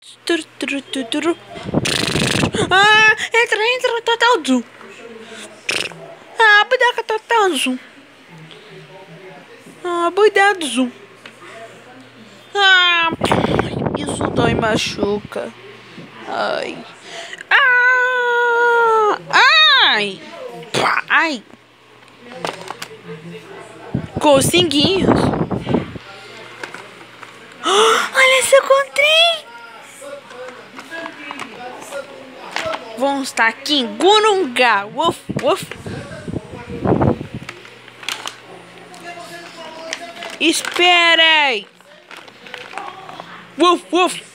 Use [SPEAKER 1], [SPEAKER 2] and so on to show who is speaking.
[SPEAKER 1] Ah, entra, total zoom. Ah, budaca total zoom. Ah, cuidado zoom. Ah, isso dói e machuca. Ai. Ah, ai. Pá, ai. Cocinguinhos. Olha se eu encontrei. Vamos estar aqui em Gurungá. Uf, uf. Esperem. Uf, uf.